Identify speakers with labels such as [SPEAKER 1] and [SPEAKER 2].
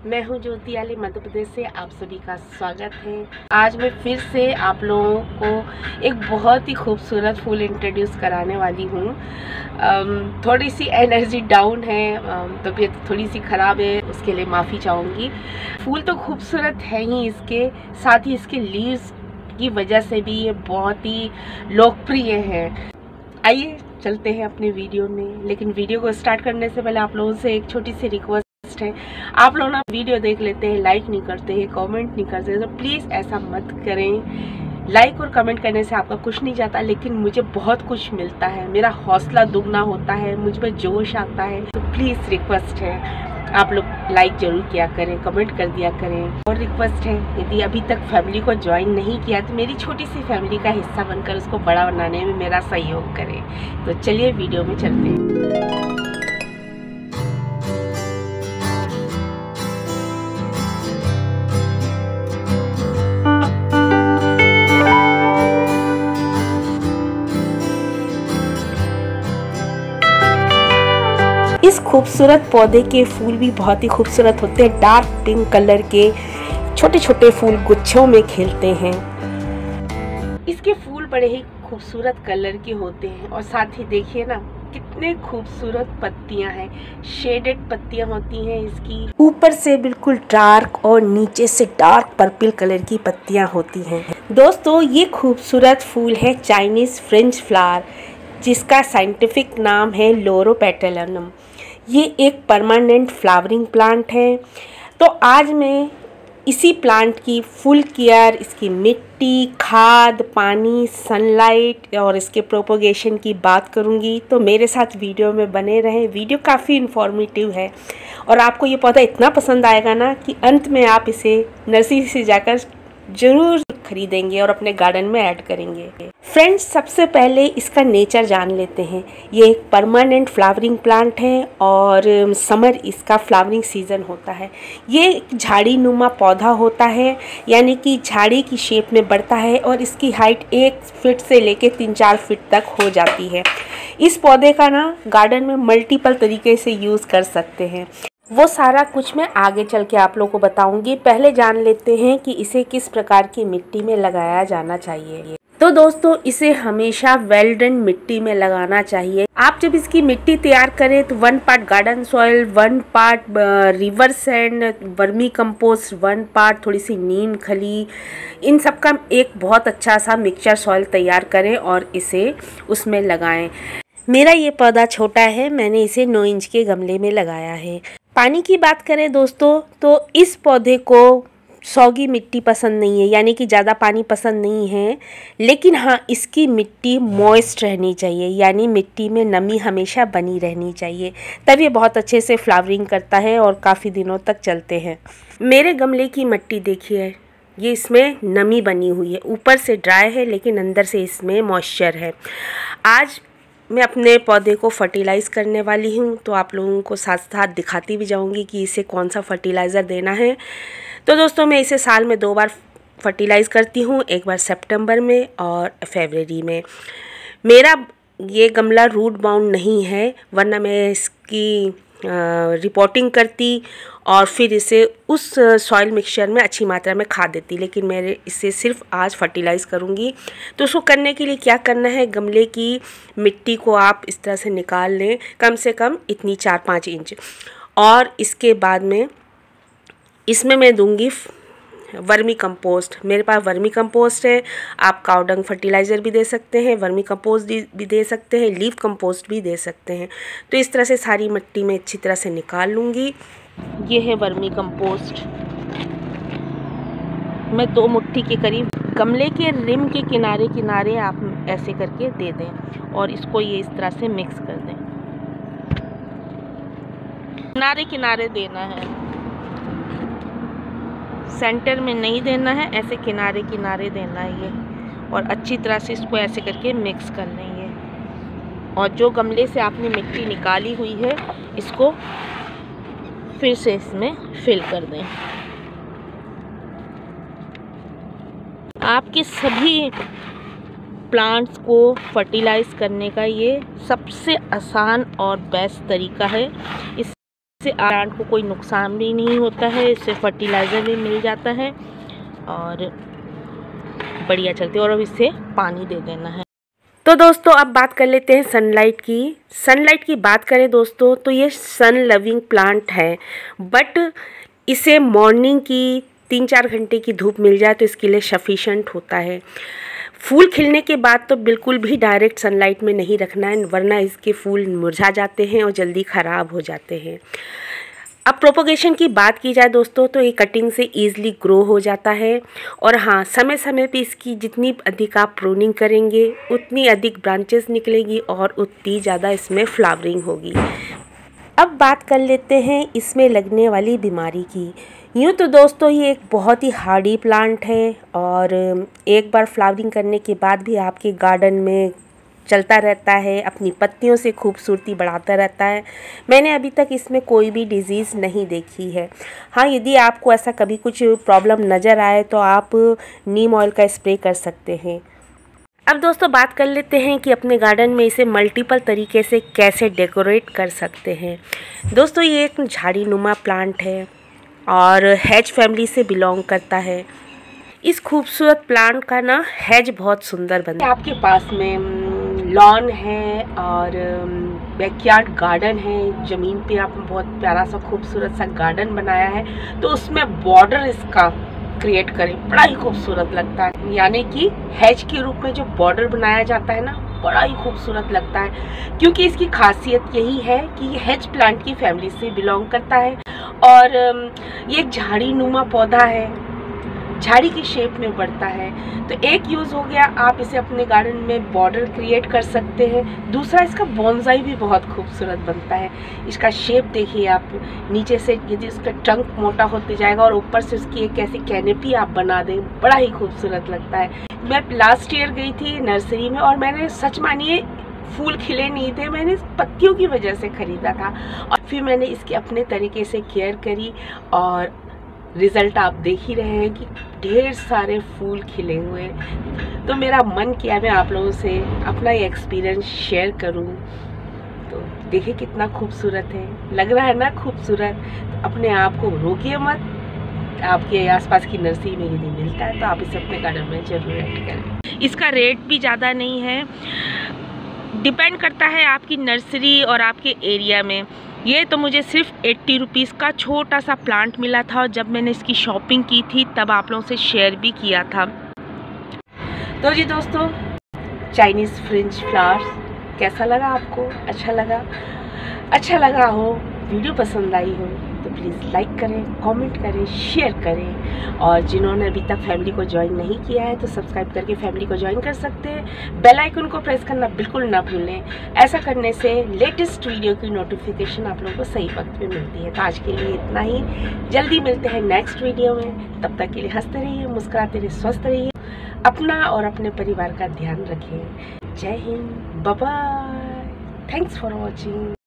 [SPEAKER 1] मैं हूं ज्योति आली मध्य प्रदेश से। आप सभी का स्वागत है। आज मैं फिर से आप लोगों को एक बहुत ही खूबसूरत फूल इंट्रोड्यूस कराने वाली हूं। थोड़ी सी एनर्जी डाउन है, तबीयत थोड़ी सी ख़राब है, उसके लिए माफ़ी चाहूँगी। फूल तो खूबसूरत है ही, इसके साथ ही इसके लीव्स की वजह से भी ये बहुत ही लोकप्रिय है। आइए चलते हैं अपने वीडियो में, लेकिन वीडियो को स्टार्ट करने से पहले आप लोगों से एक छोटी सी रिक्वेस्ट है। आप लोग ना वीडियो देख लेते हैं, लाइक नहीं करते हैं, कमेंट नहीं करते, तो प्लीज़ ऐसा मत करें। लाइक और कमेंट करने से आपका कुछ नहीं जाता, लेकिन मुझे बहुत कुछ मिलता है, मेरा हौसला दुगना होता है, मुझ में जोश आता है। तो प्लीज़ रिक्वेस्ट है, आप लोग लाइक जरूर किया करें, कमेंट कर दिया करें। और रिक्वेस्ट है, यदि अभी तक फैमिली को ज्वाइन नहीं किया तो मेरी छोटी सी फैमिली का हिस्सा बनकर उसको बड़ा बनाने में मेरा सहयोग करें। तो चलिए वीडियो में चलते हैं। इस खूबसूरत पौधे के फूल भी बहुत ही खूबसूरत होते हैं। डार्क पिंक कलर के छोटे छोटे फूल गुच्छों में खिलते हैं। इसके फूल बड़े ही खूबसूरत कलर के होते हैं और साथ ही देखिए ना कितने खूबसूरत पत्तियां हैं, शेडेड पत्तियां होती हैं इसकी। ऊपर से बिल्कुल डार्क और नीचे से डार्क पर्पल कलर की पत्तियां होती हैं। दोस्तों, ये खूबसूरत फूल है चाइनीज फ्रेंच फ्लावर, जिसका साइंटिफिक नाम है लोरोपेटलनम। ये एक परमानेंट फ्लावरिंग प्लांट है। तो आज मैं इसी प्लांट की फुल केयर, इसकी मिट्टी, खाद, पानी, सनलाइट और इसके प्रोपोगेशन की बात करूंगी। तो मेरे साथ वीडियो में बने रहें। वीडियो काफ़ी इन्फॉर्मेटिव है और आपको ये पौधा इतना पसंद आएगा ना कि अंत में आप इसे नर्सरी से जाकर ज़रूर खरीदेंगे और अपने गार्डन में ऐड करेंगे। फ्रेंड्स, सबसे पहले इसका नेचर जान लेते हैं। ये एक परमानेंट फ्लावरिंग प्लांट है और समर इसका फ्लावरिंग सीजन होता है। ये एक झाड़ी नुमा पौधा होता है, यानी कि झाड़ी की शेप में बढ़ता है और इसकी हाइट 1 फीट से लेके 3-4 फीट तक हो जाती है। इस पौधे का ना गार्डन में मल्टीपल तरीके से यूज़ कर सकते हैं। वो सारा कुछ मैं आगे चल के आप लोगों को बताऊंगी। पहले जान लेते हैं कि इसे किस प्रकार की मिट्टी में लगाया जाना चाहिए। तो दोस्तों, इसे हमेशा वेल ड्रेन मिट्टी में लगाना चाहिए। आप जब इसकी मिट्टी तैयार करें तो 1 part garden soil, 1 part river sand, vermicompost, 1 part थोड़ी सी नीम खली, इन सब का एक बहुत अच्छा सा मिक्सचर सॉइल तैयार करें और इसे उसमें लगाएं। मेरा ये पौधा छोटा है, मैंने इसे 9 इंच के गमले में लगाया है। पानी की बात करें दोस्तों, तो इस पौधे को सौगी मिट्टी पसंद नहीं है, यानी कि ज़्यादा पानी पसंद नहीं है, लेकिन हाँ, इसकी मिट्टी मॉइस्ट रहनी चाहिए, यानी मिट्टी में नमी हमेशा बनी रहनी चाहिए। तब ये बहुत अच्छे से फ्लावरिंग करता है और काफ़ी दिनों तक चलते हैं। मेरे गमले की मिट्टी देखिए, ये इसमें नमी बनी हुई है, ऊपर से ड्राई है लेकिन अंदर से इसमें मॉइस्चर है। आज मैं अपने पौधे को फर्टिलाइज़ करने वाली हूँ, तो आप लोगों को साथ साथ दिखाती भी जाऊँगी कि इसे कौन सा फर्टिलाइज़र देना है। तो दोस्तों, मैं इसे साल में 2 बार फर्टिलाइज़ करती हूँ, एक बार सितंबर में और फरवरी में। मेरा ये गमला रूट बाउंड नहीं है, वरना मैं इसकी रिपोर्टिंग करती और फिर इसे उस सॉइल मिक्सचर में अच्छी मात्रा में खाद देती, लेकिन मैं इसे सिर्फ आज फर्टिलाइज़ करूँगी। तो उसको करने के लिए क्या करना है, गमले की मिट्टी को आप इस तरह से निकाल लें, कम से कम इतनी 4-5 इंच, और इसके बाद में इसमें मैं दूंगी वर्मी कंपोस्ट। मेरे पास वर्मी कंपोस्ट है, आप काऊ डंग फर्टिलाइज़र भी दे सकते हैं, वर्मी कंपोस्ट भी दे सकते हैं, लीफ कंपोस्ट भी दे सकते हैं। तो इस तरह से सारी मिट्टी में अच्छी तरह से निकाल लूँगी। ये है वर्मी कंपोस्ट। मैं 2 मुट्ठी के करीब गमले के रिम के किनारे किनारे आप ऐसे करके दे दें और इसको ये इस तरह से मिक्स कर दें। किनारे किनारे देना है, सेंटर में नहीं देना है, ऐसे किनारे किनारे देना है ये, और अच्छी तरह से इसको ऐसे करके मिक्स कर लेंगे। और जो गमले से आपने मिट्टी निकाली हुई है, इसको फिर से इसमें फिल कर दें। आपके सभी प्लांट्स को फर्टिलाइज़ करने का ये सबसे आसान और बेस्ट तरीका है। इससे इससे प्लांट को कोई नुकसान भी नहीं होता है, इससे फर्टिलाइज़र भी मिल जाता है और बढ़िया चलती है। और अब इससे पानी दे देना है। तो दोस्तों अब बात कर लेते हैं सनलाइट की। सनलाइट की बात करें दोस्तों तो ये सन लविंग प्लांट है, बट इसे मॉर्निंग की 3-4 घंटे की धूप मिल जाए तो इसके लिए सफिशेंट होता है। फूल खिलने के बाद तो बिल्कुल भी डायरेक्ट सनलाइट में नहीं रखना है, वरना इसके फूल मुरझा जाते हैं और जल्दी ख़राब हो जाते हैं। अब प्रोपोगेशन की बात की जाए दोस्तों तो ये कटिंग से ईज़िली ग्रो हो जाता है। और हाँ, समय समय पे इसकी जितनी अधिक आप प्रूनिंग करेंगे उतनी अधिक ब्रांचेस निकलेगी और उतनी ज़्यादा इसमें फ्लावरिंग होगी। अब बात कर लेते हैं इसमें लगने वाली बीमारी की। यूँ तो दोस्तों ये एक बहुत ही हार्डी प्लांट है और एक बार फ्लावरिंग करने के बाद भी आपके गार्डन में चलता रहता है, अपनी पत्तियों से खूबसूरती बढ़ाता रहता है। मैंने अभी तक इसमें कोई भी डिज़ीज़ नहीं देखी है। हाँ, यदि आपको ऐसा कभी कुछ प्रॉब्लम नज़र आए तो आप नीम ऑयल का स्प्रे कर सकते हैं। अब दोस्तों बात कर लेते हैं कि अपने गार्डन में इसे मल्टीपल तरीके से कैसे डेकोरेट कर सकते हैं। दोस्तों ये एक झाड़ी नुमा प्लांट है और हेज फैमिली से बिलोंग करता है। इस खूबसूरत प्लांट का ना हेज बहुत सुंदर बनता है। आपके पास में लॉन है और बैकयार्ड गार्डन है, ज़मीन पे आपने बहुत प्यारा सा खूबसूरत सा गार्डन बनाया है, तो उसमें बॉर्डर इसका क्रिएट करें, बड़ा ही खूबसूरत लगता है। यानी कि हेज के रूप में जो बॉर्डर बनाया जाता है ना, बड़ा ही खूबसूरत लगता है, क्योंकि इसकी खासियत यही है कि ये हेज प्लांट की फैमिली से बिलोंग करता है और ये एक झाड़ी नुमा पौधा है, झाड़ी की शेप में बढ़ता है। तो एक यूज़ हो गया, आप इसे अपने गार्डन में बॉर्डर क्रिएट कर सकते हैं। दूसरा, इसका बॉन्साई भी बहुत खूबसूरत बनता है। इसका शेप देखिए आप, नीचे से यदि उसका ट्रंक मोटा होते जाएगा और ऊपर से उसकी एक ऐसी कैनेपी आप बना दें, बड़ा ही खूबसूरत लगता है। मैं लास्ट ईयर गई थी नर्सरी में और मैंने सच मानिए फूल खिले नहीं थे, मैंने पत्तियों की वजह से ख़रीदा था और फिर मैंने इसकी अपने तरीके से केयर करी और रिज़ल्ट आप देख ही रहे हैं कि ढेर सारे फूल खिले हुए। तो मेरा मन किया मैं आप लोगों से अपना ये एक्सपीरियंस शेयर करूं। तो देखिए कितना खूबसूरत है, लग रहा है ना खूबसूरत। तो अपने आप को रोकिए मत, आपके आसपास की नर्सरी में यदि मिलता है तो आप इसे अपने गार्डन में जरूर ऐड करें। इसका रेट भी ज़्यादा नहीं है, डिपेंड करता है आपकी नर्सरी और आपके एरिया में। ये तो मुझे सिर्फ 80 रुपीज़ का छोटा सा प्लांट मिला था और जब मैंने इसकी शॉपिंग की थी तब आप लोगों से शेयर भी किया था। तो जी दोस्तों, चाइनीज़ फ्रेंच फ्लावर्स कैसा लगा आपको? अच्छा लगा हो, वीडियो पसंद आई हो तो प्लीज़ लाइक करें, कमेंट करें, शेयर करें। और जिन्होंने अभी तक फैमिली को ज्वाइन नहीं किया है तो सब्सक्राइब करके फैमिली को ज्वाइन कर सकते हैं। बेल आइकन को प्रेस करना बिल्कुल ना भूलें। ऐसा करने से लेटेस्ट वीडियो की नोटिफिकेशन आप लोगों को सही वक्त पे मिलती है। तो आज के लिए इतना ही, जल्दी मिलते हैं नेक्स्ट वीडियो में। तब तक के लिए हंसते रहिए, मुस्कुराते रहिए, स्वस्थ रहिए, अपना और अपने परिवार का ध्यान रखें। जय हिंद, bye bye, thanks for watching.